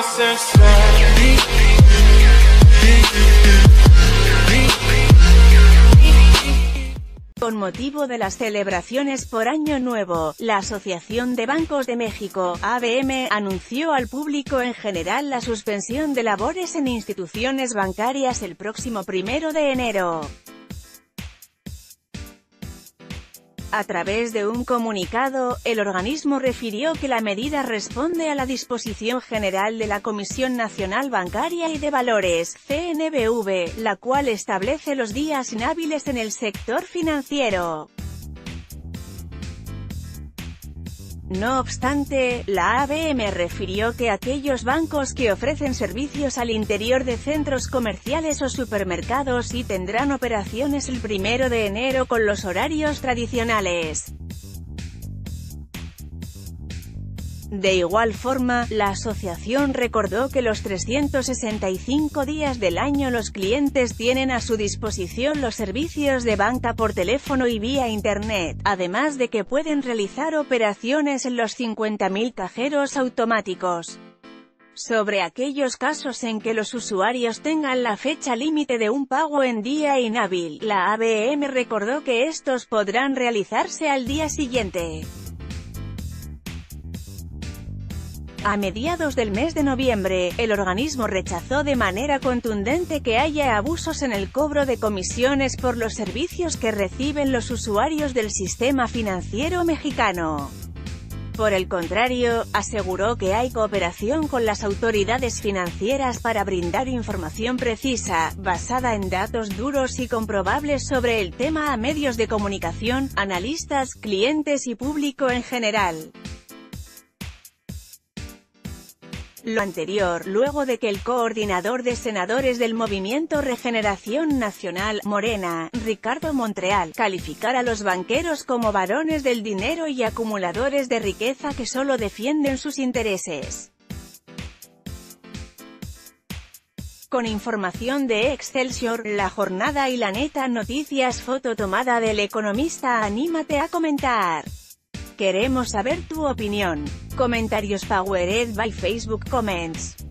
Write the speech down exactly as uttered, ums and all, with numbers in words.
Con motivo de las celebraciones por Año Nuevo, la Asociación de Bancos de México, A B M, anunció al público en general la suspensión de labores en instituciones bancarias el próximo primero de enero. A través de un comunicado, el organismo refirió que la medida responde a la Disposición General de la Comisión Nacional Bancaria y de Valores, C N B V, la cual establece los días inhábiles en el sector financiero. No obstante, la A B M refirió que aquellos bancos que ofrecen servicios al interior de centros comerciales o supermercados sí tendrán operaciones el primero de enero con los horarios tradicionales. De igual forma, la asociación recordó que los trescientos sesenta y cinco días del año los clientes tienen a su disposición los servicios de banca por teléfono y vía Internet, además de que pueden realizar operaciones en los cincuenta mil cajeros automáticos. Sobre aquellos casos en que los usuarios tengan la fecha límite de un pago en día inhábil, la A B M recordó que estos podrán realizarse al día siguiente. A mediados del mes de noviembre, el organismo rechazó de manera contundente que haya abusos en el cobro de comisiones por los servicios que reciben los usuarios del sistema financiero mexicano. Por el contrario, aseguró que hay cooperación con las autoridades financieras para brindar información precisa, basada en datos duros y comprobables sobre el tema a medios de comunicación, analistas, clientes y público en general. Lo anterior, luego de que el coordinador de senadores del Movimiento Regeneración Nacional, Morena, Ricardo Monreal, calificara a los banqueros como varones del dinero y acumuladores de riqueza que solo defienden sus intereses. Con información de Excelsior, La Jornada y La Neta Noticias. Foto tomada del Economista. Anímate a comentar. Queremos saber tu opinión. Comentarios powered by Facebook Comments.